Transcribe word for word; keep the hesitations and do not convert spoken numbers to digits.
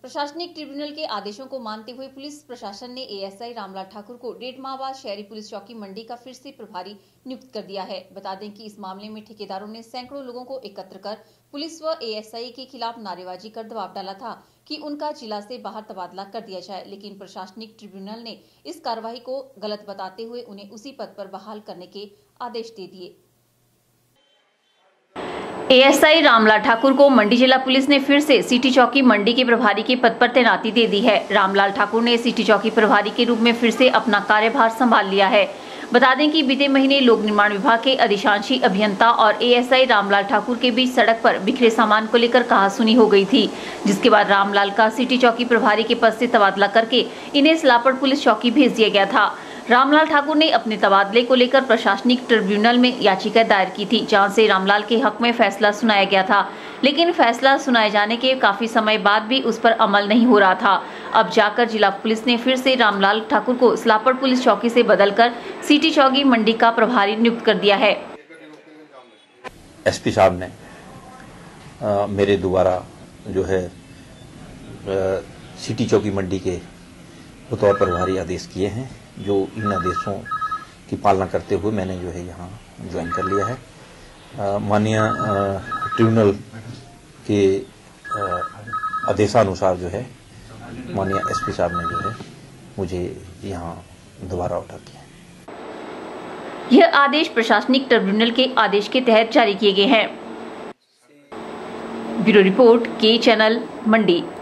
प्रशासनिक ट्रिब्यूनल के आदेशों को मानते हुए पुलिस प्रशासन ने एएसआई रामलाल ठाकुर को डेढ़ माह बाद शहरी पुलिस चौकी मंडी का फिर से प्रभारी नियुक्त कर दिया है। बता दें कि इस मामले में ठेकेदारों ने सैकड़ों लोगों को एकत्र कर पुलिस व एएसआई के खिलाफ नारेबाजी कर दबाव डाला था कि उनका जिला से बाहर तबादला कर दिया जाए, लेकिन प्रशासनिक ट्रिब्यूनल ने इस कार्रवाई को गलत बताते हुए उन्हें उसी पद पर बहाल करने के आदेश दे दिए। एएसआई रामलाल ठाकुर को मंडी जिला पुलिस ने फिर से सिटी चौकी मंडी के प्रभारी के पद पर तैनाती दे दी है। रामलाल ठाकुर ने सिटी चौकी प्रभारी के रूप में फिर से अपना कार्यभार संभाल लिया है। बता दें कि बीते महीने लोक निर्माण विभाग के अधिशांशी अभियंता और एएसआई रामलाल ठाकुर के बीच सड़क पर बिखरे सामान को लेकर कहासुनी हो गई थी, जिसके बाद रामलाल का सिटी चौकी प्रभारी के पद से तबादला करके इन्हें सलापड़ पुलिस चौकी भेज दिया गया था। रामलाल ठाकुर ने अपने तबादले को लेकर प्रशासनिक ट्रिब्यूनल में याचिका दायर की थी, जहां से रामलाल के हक में फैसला सुनाया गया था, लेकिन फैसला सुनाए जाने के काफी समय बाद भी उस पर अमल नहीं हो रहा था। अब जाकर जिला पुलिस ने फिर से रामलाल ठाकुर को सलापड़ पुलिस चौकी से बदलकर सिटी चौकी मंडी का प्रभारी नियुक्त कर दिया है। एसपी साहब ने आ, मेरे द्वारा जो है आ, सिटी चौकी मंडी के बतौर प्रभारी आदेश किए हैं, जो इन आदेशों की पालना करते हुए मैंने जो है यहाँ ज्वाइन कर लिया है। माननीय ट्रिब्यूनल के आदेशानुसार जो है माननीय एसपी साहब ने जो है मुझे यहाँ दोबारा ऑर्डर किया। यह आदेश प्रशासनिक ट्रिब्यूनल के आदेश के तहत जारी किए गए हैं। ब्यूरो रिपोर्ट के चैनल मंडी।